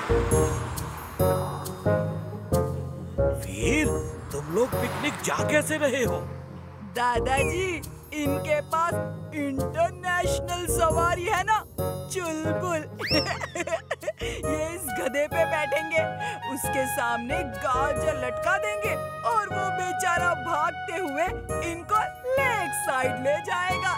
वीर, तुम लोग पिकनिक जा कैसे रहे हो? दादाजी, इनके पास इंटरनेशनल सवारी है ना, चुलबुल। ये इस गधे पे बैठेंगे, उसके सामने गाजर लटका देंगे और वो बेचारा भागते हुए इनको लेक साइड ले जाएगा।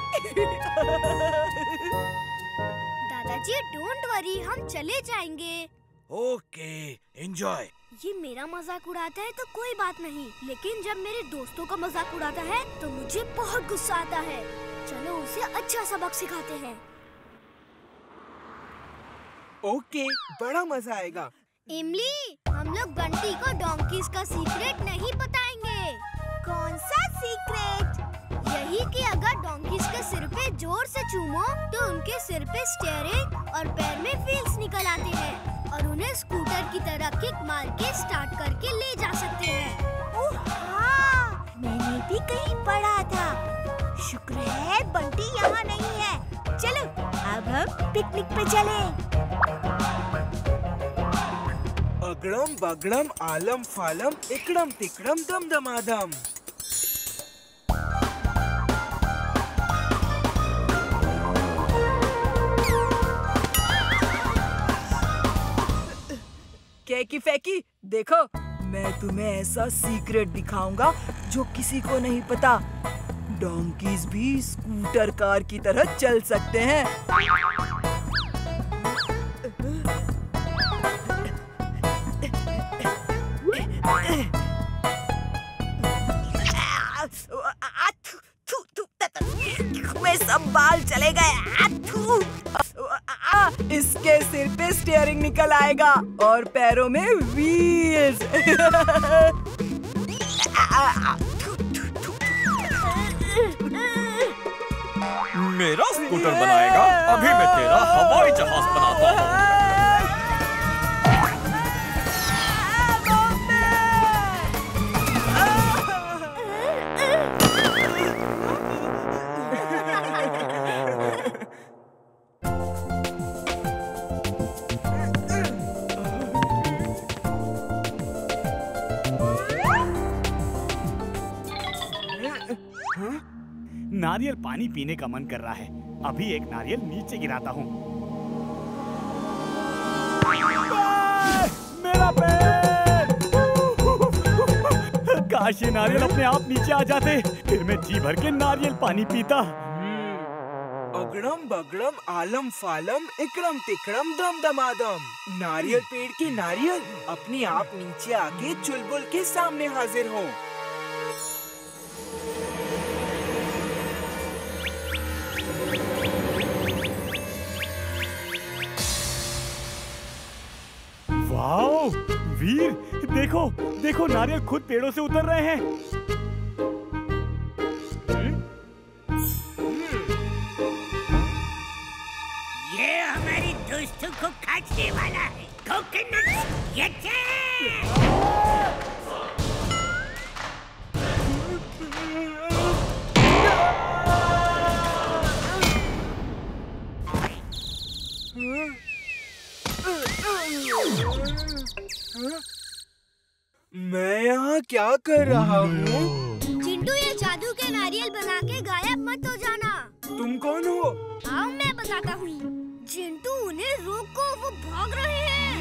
दादाजी डोंट वरी, हम चले जाएंगे। Okay, enjoy. ये मेरा मजाक उड़ाता है तो कोई बात नहीं, लेकिन जब मेरे दोस्तों का मजाक उड़ाता है तो मुझे बहुत गुस्सा आता है। चलो उसे अच्छा सबक सिखाते हैं। ओके, बड़ा मजा आएगा। इमली, हम लोग बंटी को डोंकीज का सीक्रेट नहीं बताएंगे। कौन सा सीक्रेट? यही कि अगर डोंकीज के सिर पे जोर से चूमो तो उनके सिर पे स्टीयरिंग और पैर में व्हील्स निकल आते हैं और उन्हें स्कूटर की तरह किक मार के स्टार्ट करके ले जा सकते हैं। ओह हाँ, मैंने भी कहीं पढ़ा था। शुक्र है बंटी यहाँ नहीं है। चलो अब हम पिकनिक पे चलें। अगड़म बगड़म आलम फालम इकड़म तिकड़म दम दमादम। कैकी फैकी, देखो मैं तुम्हें ऐसा सीक्रेट दिखाऊंगा जो किसी को नहीं पता। डोंकीज भी स्कूटर कार की तरह चल सकते हैं। मैं सब बाल चले गए। इसके सिर पे स्टीयरिंग निकल आएगा और पैरों में व्हील्स। मेरा स्कूटर बनाएगा, अभी मैं तेरा हवाई जहाज बनाता हूँ। नारियल पानी पीने का मन कर रहा है। अभी एक नारियल नीचे गिराता हूँ। मेरा पैर! काश ये नारियल अपने आप नीचे आ जाते, फिर मैं जी भर के नारियल पानी पीता। अगड़म बगड़म आलम फालम इकड़म तिकड़म दम दमादम। नारियल पेड़ के नारियल अपने आप नीचे आके चुलबुल के सामने हाजिर हो। वाओ वीर, देखो देखो नारियल खुद पेड़ों से उतर रहे हैं। ये हमारी दोस्तों को काटने वाला है। कोकोनट ये मैं यहाँ क्या कर रहा हूँ? चिंटू, ये जादू के नारियल बना के गायब मत हो जाना। तुम कौन हो? आओ मैं बताता हूँ। चिंटू, उन्हें रोको, वो भाग रहे हैं।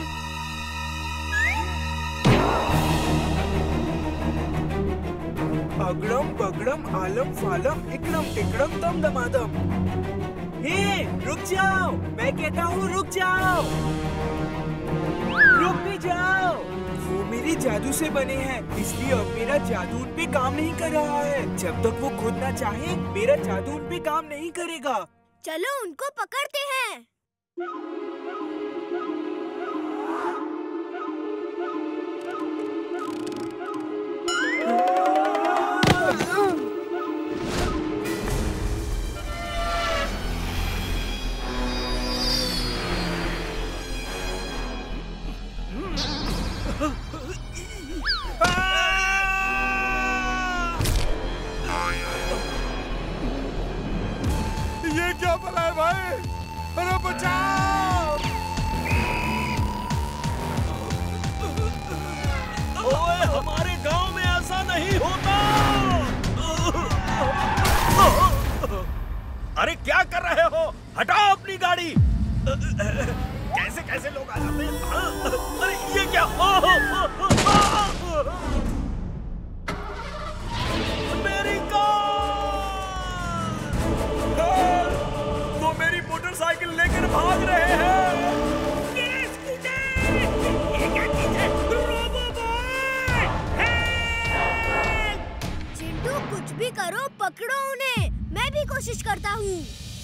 अगड़म बगड़म आलम फालम इकड़म टिकड़म दम दमादम। हे, रुक जाओ! मैं कहता हूँ रुक जाओ! रुक भी जाओ! वो मेरे जादू से बने हैं, इसलिए अब मेरा जादू उन पे काम नहीं कर रहा है। जब तक वो खुद ना चाहे, मेरा जादू उन पे काम नहीं करेगा। चलो उनको पकड़ते हैं। ये क्या बना है भाई? अरे बचाओ! नहीं होता। अरे क्या कर रहे हो? हटाओ अपनी गाड़ी। कैसे कैसे लोग आ जाते हैं? अरे ये क्या? मेरी कार! वो मेरी मोटरसाइकिल लेकर भाग रहे हैं। मेरा स्कूटर! ये क्या चीज़ है? रोबोबॉय! हेल्प! चिंटू कुछ भी करो, पकड़ो उन्हें। मैं भी कोशिश करता हूँ।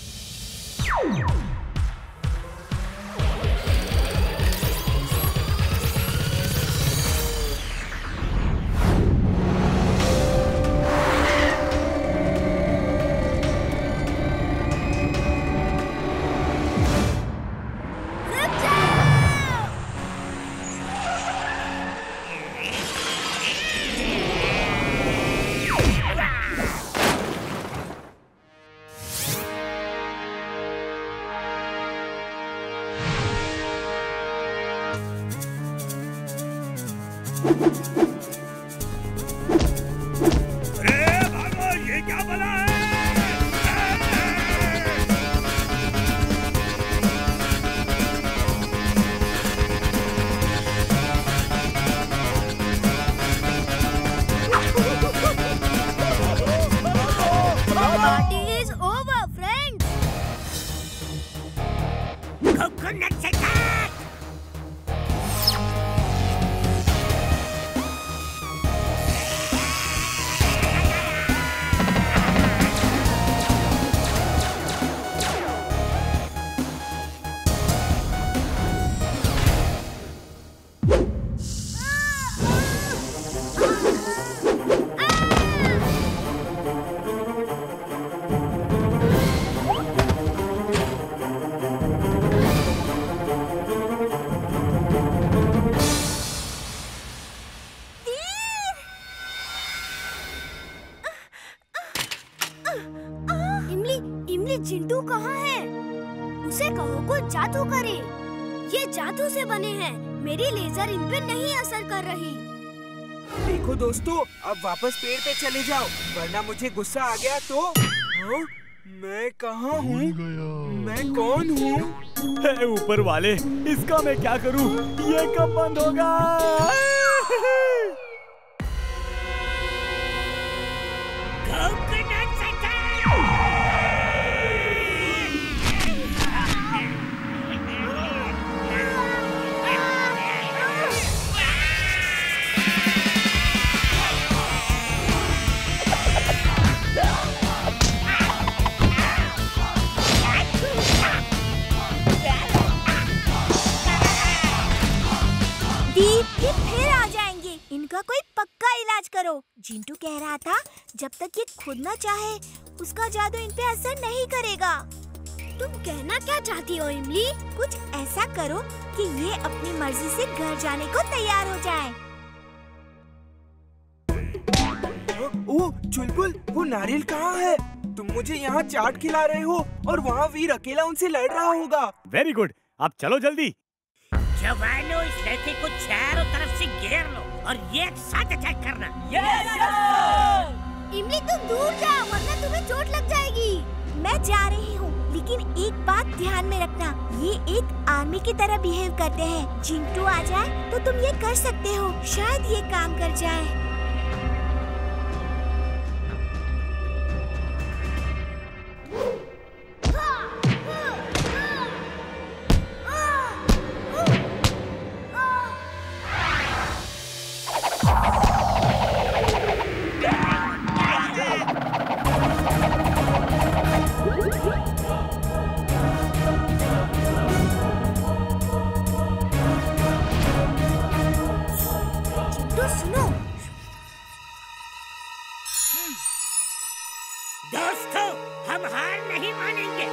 चिंटू कहाँ है? उसे कहो कुछ जादू करे। ये जादू से बने हैं। मेरी लेजर इन पे नहीं असर कर रही। देखो दोस्तों, अब वापस पेड़ पे चले जाओ, वरना मुझे गुस्सा आ गया तो। हाँ? मैं कहाँ हूँ? मैं कौन हूँ? ऊपर वाले, इसका मैं क्या करूँ? ये कब बंद होगा? कोई पक्का इलाज करो। चिंटू कह रहा था जब तक ये खुद न चाहे उसका जादू इन पे असर नहीं करेगा। तुम कहना क्या चाहती हो इमली? कुछ ऐसा करो कि ये अपनी मर्जी से घर जाने को तैयार हो जाए। ओह चुलबुल, वो नारियल कहाँ है? तुम मुझे यहाँ चाट खिला रहे हो और वहाँ वीर अकेला उनसे लड़ रहा होगा। वेरी गुड, अब चलो जल्दी। जवानों, इस लड़के को चारों तरफ से घेर लो और ये एक साथ अटैक करना। इमली तुम दूर जाओ वरना तुम्हें चोट लग जाएगी। मैं जा रही हूँ, लेकिन एक बात ध्यान में रखना, ये एक आर्मी की तरह बिहेव करते हैं। चिंटू आ जाए तो तुम ये कर सकते हो, शायद ये काम कर जाए। दोस्तों, हम हार नहीं मानेंगे।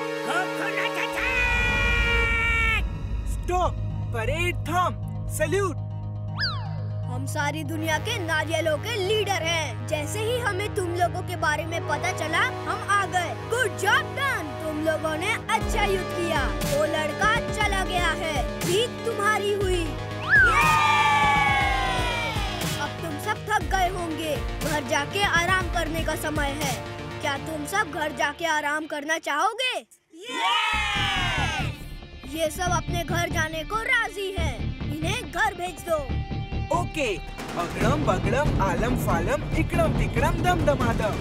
स्टॉप, परेड थम, सैल्यूट। हम सारी दुनिया के नारियलों के लीडर हैं। जैसे ही हमें तुम लोगों के बारे में पता चला, हम आ गए। गुड जॉब डन, तुम लोगों ने अच्छा युद्ध किया। वो लड़का चला गया है, जीत तुम्हारी हुई। अब तुम सब थक गए होंगे, घर घर जाके आराम करने का समय है। क्या तुम सब घर जाके आराम करना चाहोगे? ये सब अपने घर जाने को राजी हैं। इन्हें घर भेज दो। ओके। अगड़म बगड़म आलम फालम इकड़म तिकड़म दम दमादम।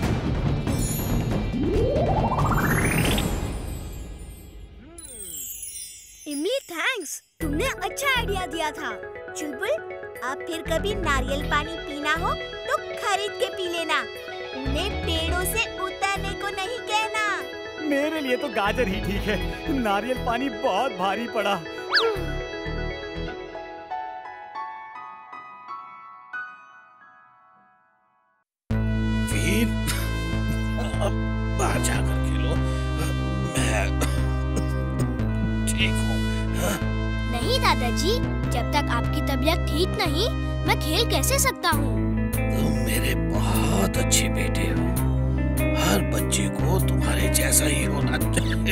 इमली थैंक्स, तुमने अच्छा आइडिया दिया था। चुलबुल, अब फिर कभी नारियल पानी पीना हो तो खरीद के पी लेना। उन्हें पेड़ों से उतरने को नहीं कहना। मेरे लिए तो गाजर ही ठीक है, नारियल पानी बहुत भारी पड़ा। वीर, बाहर जाकर खेलो, मैं ठीक हूँ। नहीं दादाजी, जब तक आपकी तबीयत ठीक नहीं, मैं खेल कैसे सकता हूँ? तुम मेरे बहुत अच्छे बेटे हो। हर बच्चे को तुम्हारे जैसा ही होना चाहिए।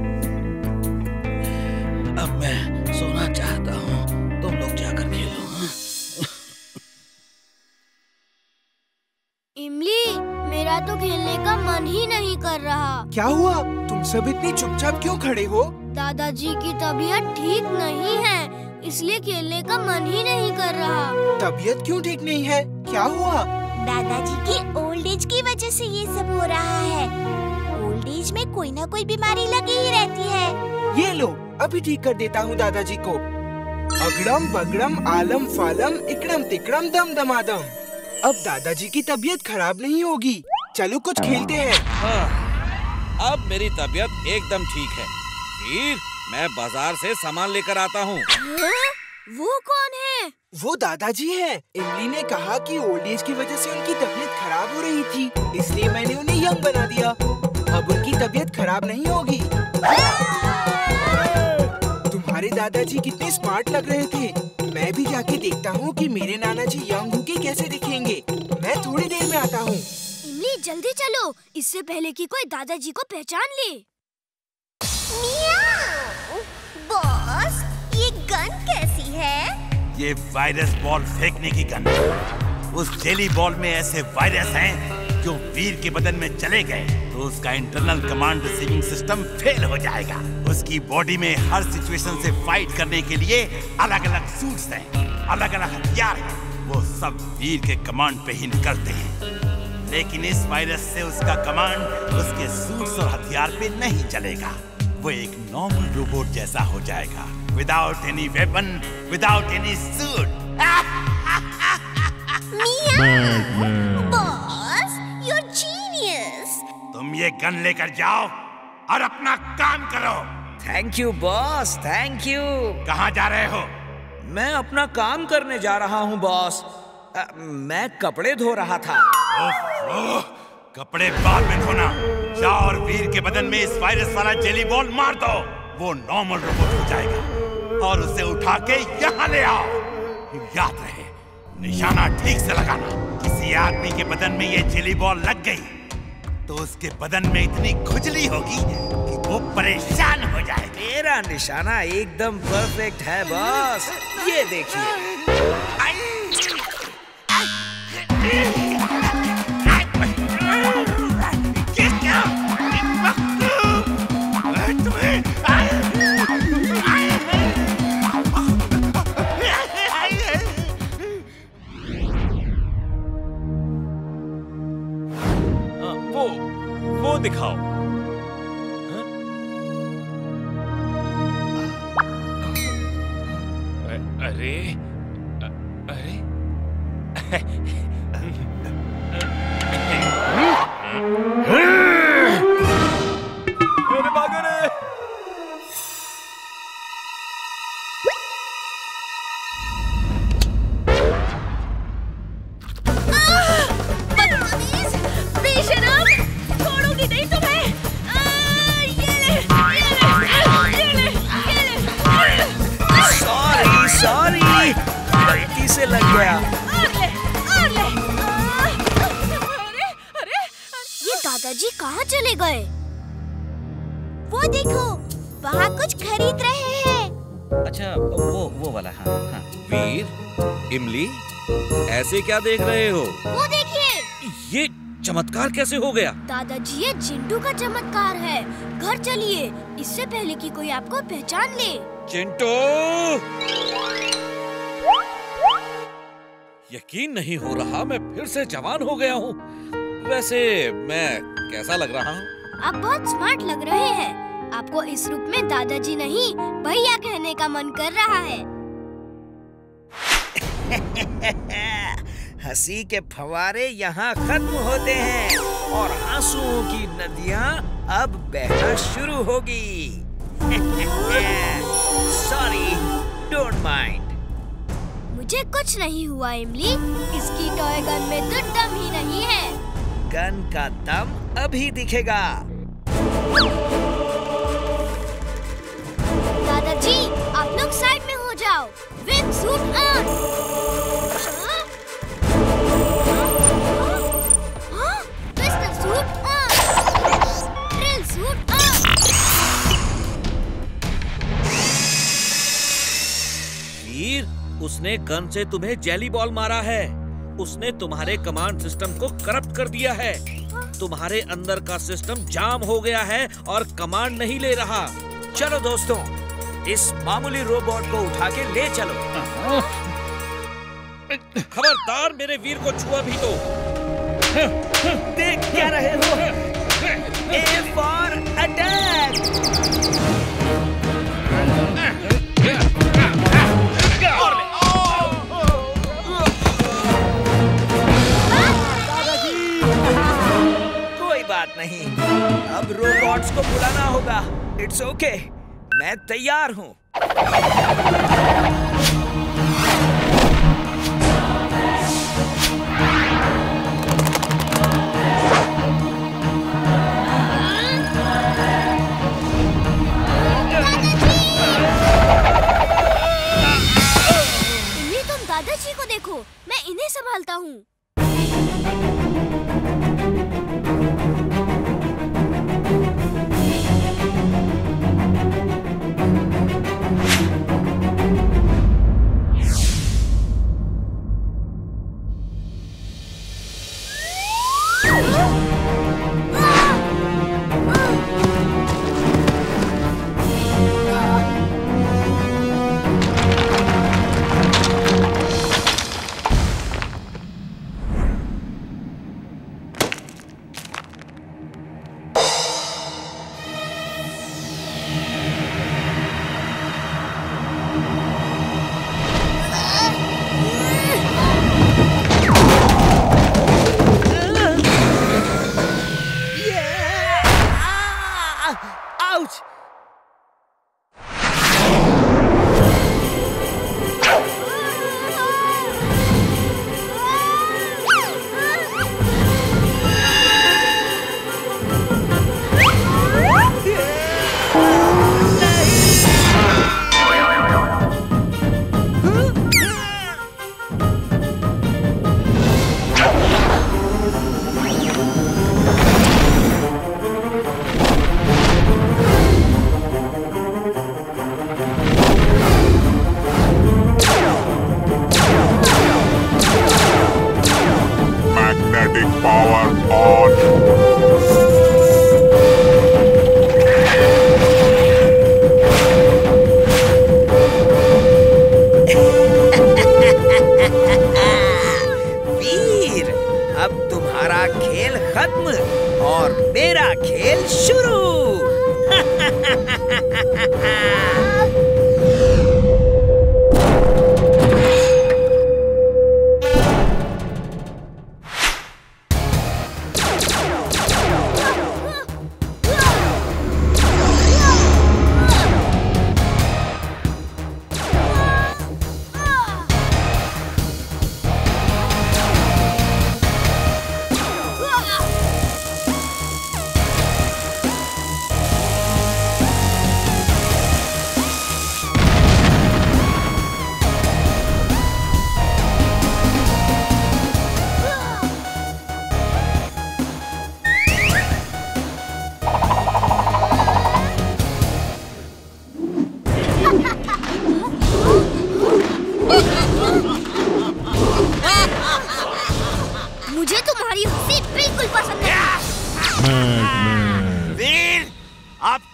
अब मैं सोना चाहता हूँ, तुम लोग जाकर खेलो। इमली, मेरा तो खेलने का मन ही नहीं कर रहा। क्या हुआ? तुम सब इतनी चुपचाप क्यों खड़े हो? दादाजी की तबीयत ठीक नहीं है, इसलिए खेलने का मन ही नहीं कर रहा। तबीयत क्यों ठीक नहीं है? क्या हुआ? दादाजी की ओल्ड एज की वजह से ये सब हो रहा है। ओल्ड एज में कोई ना कोई बीमारी लगी ही रहती है। ये लो, अभी ठीक कर देता हूँ दादाजी को। अगड़म बगड़म आलम फालम इकड़म तिकड़म दम दमादम। अब दादाजी की तबीयत खराब नहीं होगी। चलो कुछ खेलते हैं। हाँ, अब मेरी तबीयत एकदम ठीक है। वीर, मैं बाजार से सामान लेकर आता हूँ। वो कौन है? वो दादाजी हैं। इमली ने कहा कि ओल्ड एज की वजह से उनकी तबीयत खराब हो रही थी, इसलिए मैंने उन्हें यंग बना दिया। अब उनकी तबीयत खराब नहीं होगी। तुम्हारे दादाजी कितने स्मार्ट लग रहे थे। मैं भी जाके देखता हूँ कि मेरे नाना जी यंग होके कैसे दिखेंगे। मैं थोड़ी देर में आता हूँ। इमली, जल्दी चलो, इससे पहले कि कोई दादाजी को पहचान ले। मियाओ! बॉस, ये गन कैसी है? ये वायरस बॉल फेंकने की गन है। उस जेली बॉल में ऐसे वायरस हैं जो वीर के बदन में चले गए तो उसका internal command receiving system fail हो जाएगा। उसकी बॉडी में हर सिचुएशन से फाइट करने के लिए अलग अलग सूट्स हैं, अलग अलग हथियार हैं। वो सब वीर के कमांड पे ही निकलते हैं। लेकिन इस वायरस से उसका कमांड उसके सूट्स और हथियार पे नहीं चलेगा। वो एक नॉर्मल रोबोट जैसा हो जाएगा, without any weapon, without any suit. Boss, you're genius! तुम ये गन लेकर जाओ और अपना काम करो। Thank you boss, thank you. कहाँ जा रहे हो? मैं अपना काम करने जा रहा हूँ बॉस। मैं कपड़े धो रहा था। ओह, कपड़े बाद में धोना। जाओ और वीर के बदन में इस वायरस वाला जेली बॉल मार दो। वो नॉर्मल रोबोट हो जाएगा और उसे उठा के यहाँ ले आओ। याद रहे, निशाना ठीक से लगाना। किसी आदमी के बदन में ये जेली बॉल लग गई तो उसके बदन में इतनी खुजली होगी कि वो परेशान हो जाएगा। मेरा निशाना एकदम परफेक्ट है बॉस, ये देखिए। वो दिखाओ। अरे अरे भागो रे। सॉरी, गलती से लग गया। ये दादाजी कहाँ चले गए? वो देखो, वहाँ कुछ खरीद रहे हैं। अच्छा, वो वाला। हाँ हाँ। वीर, इमली, ऐसे क्या देख रहे हो? वो देखिए, ये चमत्कार कैसे हो गया? दादाजी, ये चिंटू का चमत्कार है। घर चलिए, इससे पहले कि कोई आपको पहचान ले। चिंटू! यकीन नहीं हो रहा, मैं फिर से जवान हो गया हूँ। वैसे मैं कैसा लग रहा हूँ? आप बहुत स्मार्ट लग रहे हैं। आपको इस रूप में दादाजी नहीं भैया कहने का मन कर रहा है। हंसी के फव्वारे यहाँ खत्म होते हैं और आंसुओं की नदियाँ अब बहना शुरू होगी। Sorry, don't mind. मुझे कुछ नहीं हुआ इमली। इसकी टॉय गन में तो दम ही नहीं है। गन का दम अभी दिखेगा। दादाजी, आप लोग साइड में हो जाओ। Wing suit on. Twister suit on. Drill suit on. Veer, उसने गन से तुम्हें जेली बॉल मारा है। उसने तुम्हारे कमांड सिस्टम को करप्ट कर दिया है। तुम्हारे अंदर का सिस्टम जाम हो गया है और कमांड नहीं ले रहा। चलो दोस्तों, इस मामूली रोबोट को उठा के ले चलो। खबरदार, मेरे वीर को छुआ भी तो। देख क्या रहे हो? A for attack! कोई बात नहीं, अब रोबोट्स को बुलाना होगा। इट्स ओके, मैं तैयार हूँ। इमली, तुम दादाजी को देखो, मैं इन्हें संभालता हूँ।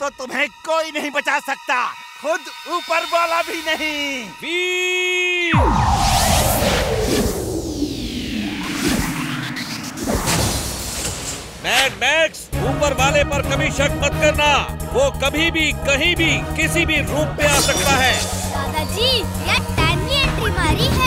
तो तुम्हें कोई नहीं बचा सकता, खुद ऊपर वाला भी नहीं। वीर! मैड मैक्स, ऊपर वाले पर कभी शक मत करना। वो कभी भी कहीं भी किसी भी रूप में आ सकता है। दादाजी, ये टाइमली एंट्री मारी है।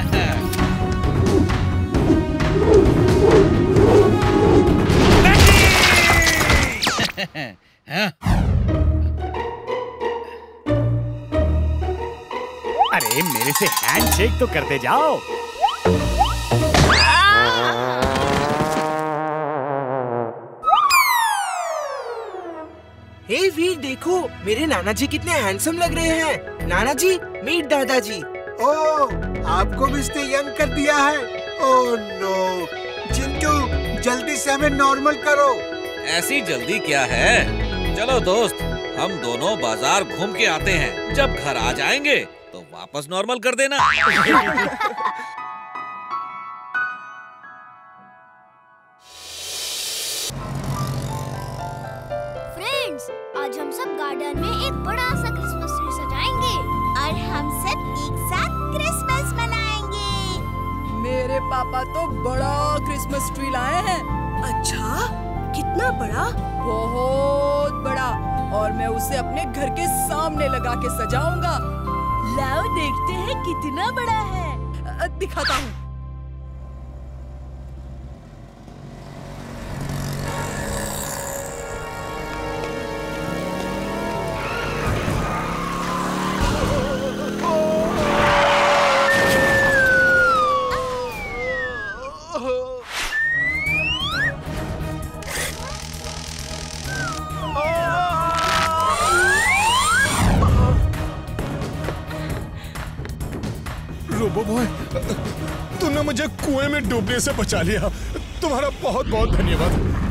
अरे मेरे से हैंडशेक तो करते जाओ। हे वीर, देखो मेरे नाना जी कितने हैंडसम लग रहे हैं। नाना जी, मीट दादाजी। ओह, आपको भी इसने यंग कर दिया है। ओह नो, चिंटू जल्दी से हमें नॉर्मल करो। ऐसी जल्दी क्या है? चलो दोस्त, हम दोनों बाजार घूम के आते हैं। जब घर आ जाएंगे तो वापस नॉर्मल कर देना। फ्रेंड्स, आज हम सब गार्डन में एक बड़ा सा क्रिसमस ट्री सजाएंगे और हम सब एक साथ क्रिसमस मनाएंगे। मेरे पापा तो बड़ा क्रिसमस ट्री लाए हैं। अच्छा, कितना बड़ा? बहुत बड़ा, और मैं उसे अपने घर के सामने लगा के सजाऊंगा। लाओ देखते हैं कितना बड़ा है। दिखाता हूँ। रोबो बॉय, तूने मुझे कुएं में डूबने से बचा लिया। तुम्हारा बहुत बहुत धन्यवाद।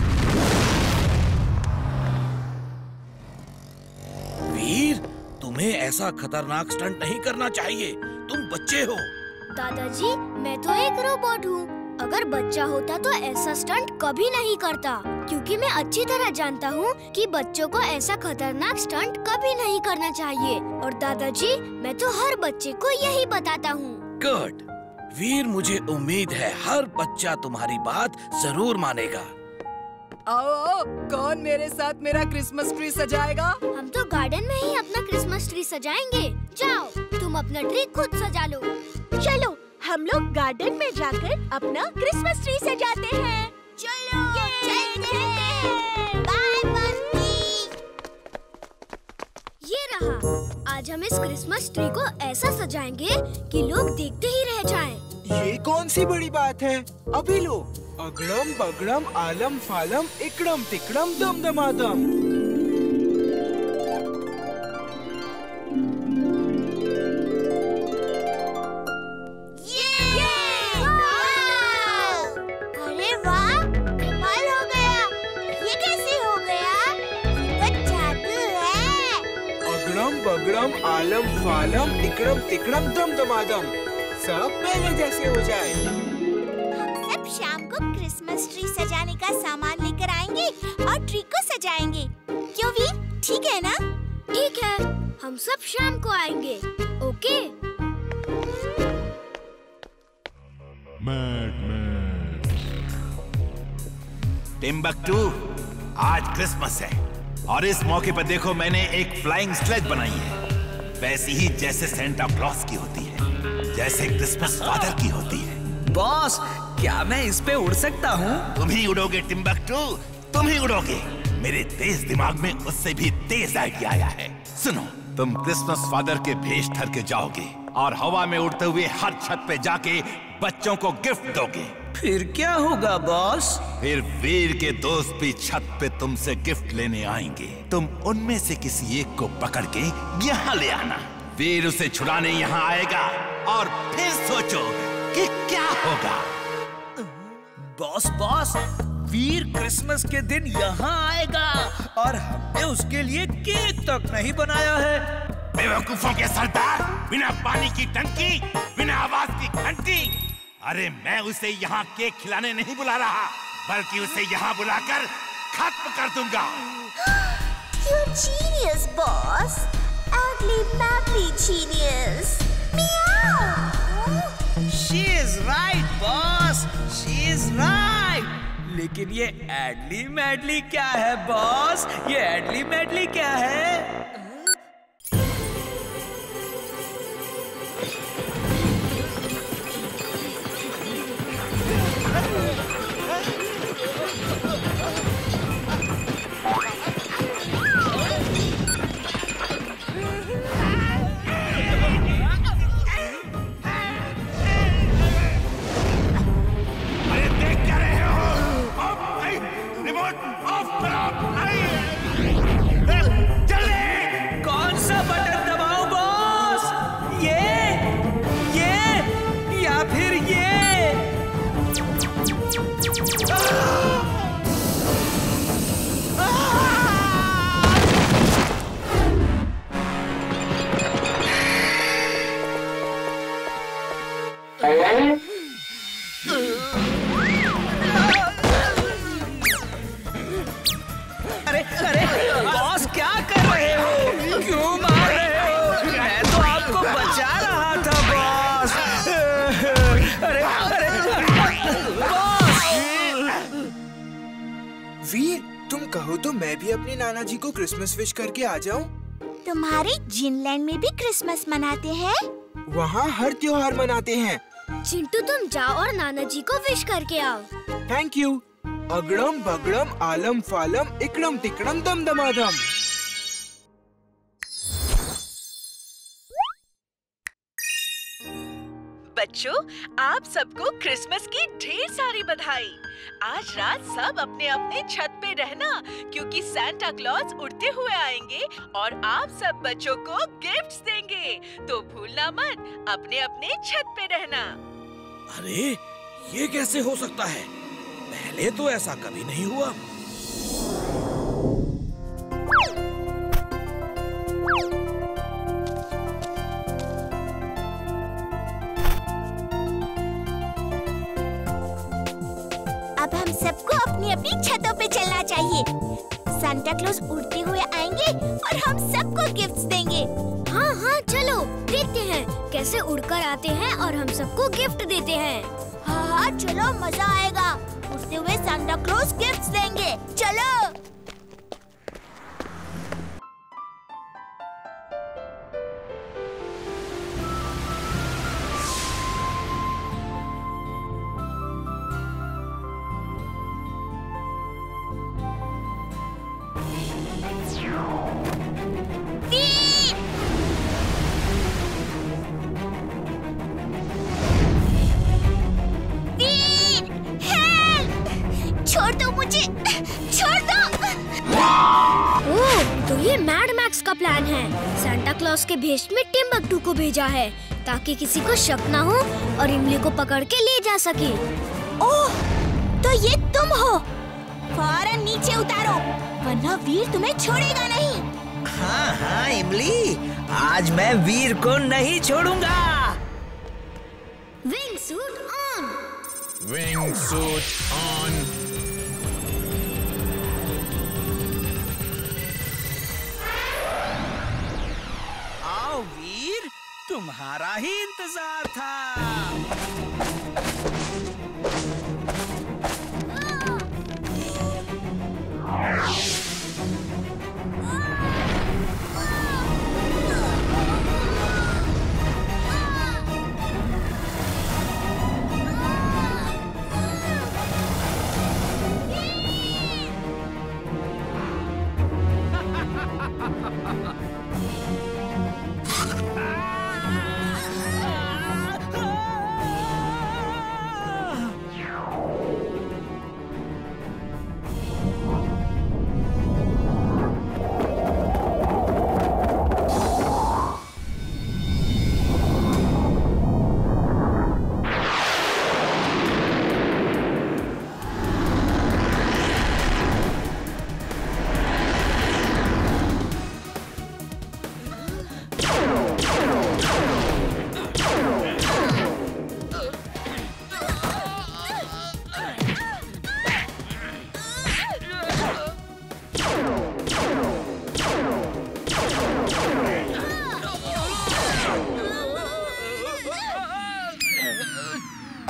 वीर, तुम्हें ऐसा खतरनाक स्टंट नहीं करना चाहिए। तुम बच्चे हो। दादाजी, मैं तो एक रोबोट हूँ। अगर बच्चा होता तो ऐसा स्टंट कभी नहीं करता, क्योंकि मैं अच्छी तरह जानता हूँ कि बच्चों को ऐसा खतरनाक स्टंट कभी नहीं करना चाहिए। और दादाजी, मैं तो हर बच्चे को यही बताता हूँ। गुड वीर, मुझे उम्मीद है हर बच्चा तुम्हारी बात जरूर मानेगा। आओ आओ, कौन मेरे साथ मेरा क्रिसमस ट्री सजाएगा? हम तो गार्डन में ही अपना क्रिसमस ट्री सजाएंगे। जाओ, तुम अपना ट्री खुद सजा लो। चलो, हम लोग गार्डन में जाकर अपना क्रिसमस ट्री सजाते हैं। चलो, चलते हैं। बाय बंटी। ये रहा। आज हम इस क्रिसमस ट्री को ऐसा सजाएंगे कि लोग देखते ही रह जाएं। ये कौन सी बड़ी बात है? अभी लो। अगड़म बगड़म आलम फालम इकड़म तिकड़म दम दमादम। अरे वाह, कमाल हो गया। ये कैसे हो गया? ये तो जादू है। अगड़म बगड़म आलम फालम इकड़म तिकड़म दम दमादम, सब पहले जैसे हो जाए। हम सब शाम को क्रिसमस ट्री सजाने का सामान लेकर आएंगे और ट्री को सजाएंगे। क्यों वीर, ठीक है ना? ठीक है, हम सब शाम को आएंगे। ओके? टिम्बकटू, आज क्रिसमस है और इस मौके पर देखो मैंने एक फ्लाइंग स्लेज बनाई है, वैसी ही जैसे सेंटा क्लॉस की होती है, जैसे क्रिसमस फादर की होती है। बॉस, क्या मैं इस पे उड़ सकता हूँ? तुम ही उड़ोगे टिम्बकटू, तुम ही उड़ोगे। मेरे तेज दिमाग में उससे भी तेज आइडिया आया है। सुनो, तुम क्रिसमस फादर के भेष धर के जाओगे और हवा में उड़ते हुए हर छत पे जाके बच्चों को गिफ्ट दोगे। फिर क्या होगा बॉस? फिर वीर के दोस्त भी छत पे तुमसे गिफ्ट लेने आएंगे। तुम उनमें से किसी एक को पकड़ के यहाँ ले आना। वीर उसे छुड़ाने यहाँ आएगा और फिर सोचो कि क्या होगा। बॉस, वीर क्रिसमस के दिन यहाँ आएगा और हमने उसके लिए केक तक नहीं बनाया है। बेवकूफों के सरदार, बिना पानी की टंकी, बिना आवाज की घंटी। अरे मैं उसे यहाँ केक खिलाने नहीं बुला रहा, बल्कि उसे यहाँ बुलाकर खत्म कर दूंगा। You're genius, boss. Ugly madly genius. Meow. She is right, boss. She is right. लेकिन ये एडली मैडली क्या है, बॉस? ये एडली मैडली क्या है? कौन सा बटन दबाऊं, बॉस? ये या फिर ये? अरे बॉस, क्या कर रहे हो? क्यों मार रहे हो? मैं तो आपको बचा रहा था, बॉस। अरे बॉस! वीर, तुम कहो तो मैं भी अपने नाना जी को क्रिसमस विश करके आ जाऊं? तुम्हारे जिनलैंड में भी क्रिसमस मनाते हैं? वहाँ हर त्योहार मनाते हैं। चिंटू, तुम जाओ और नाना जी को विश करके आओ। Thank you. अगड़म बगड़म आलम फालम इकड़म टिकड़म दम दमादम। बच्चों, आप सबको क्रिसमस की ढेर सारी बधाई। आज रात सब अपने अपने छत पे रहना, क्योंकि सांता क्लॉज उड़ते हुए आएंगे और आप सब बच्चों को गिफ्ट्स देंगे। तो भूलना मत, अपने अपने छत पे रहना। अरे, ये कैसे हो सकता है? पहले तो ऐसा कभी नहीं हुआ। अब हम सबको अपनी अपनी छतों पे चलना चाहिए। सांता क्लॉज उड़ते हुए आएंगे और हम सबको गिफ्ट्स देंगे। हाँ हाँ, चलो देखते हैं कैसे उड़कर आते हैं और हम सबको गिफ्ट देते हैं। हाँ, चलो, मजा आएगा। उड़ते हुए सांता क्लॉज गिफ्ट्स देंगे। चलो। छोड़ दो मुझे, छोड़ दो। ओह, तो ये मैड मैक्स का प्लान है। सांता क्लॉज के भेष में टिम्बकटू को भेजा है ताकि किसी को शक ना हो और इमली को पकड़ के ले जा सके। ओह, तो ये तुम हो। फौरन नीचे उतारो, वरना वीर तुम्हें छोड़ेगा नहीं। हाँ हाँ इमली, आज मैं वीर को नहीं छोड़ूंगा। Wing suit on. Wing suit on. आओ वीर, तुम्हारा ही इंतजार था।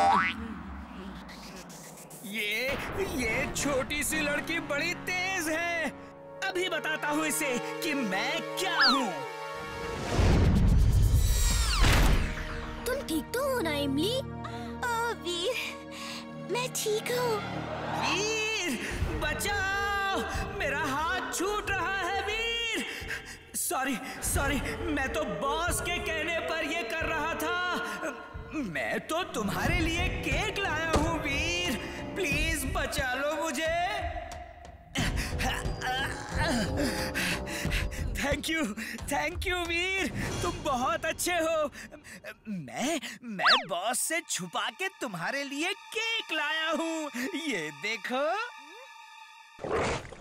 ये छोटी सी लड़की बड़ी तेज है। अभी बताता हूँ इसे कि मैं क्या हूँ। तुम ठीक तो हो ना इमली? वीर, मैं ठीक हूँ। वीर, बचाओ! मेरा हाथ छूट रहा है वीर। सॉरी, मैं तो बॉस के कहने पर ये कर रहा था। मैं तो तुम्हारे लिए केक लाया हूँ वीर, प्लीज बचा लो मुझे। थैंक यू वीर, तुम बहुत अच्छे हो। मैं बॉस से छुपा के तुम्हारे लिए केक लाया हूँ, ये देखो।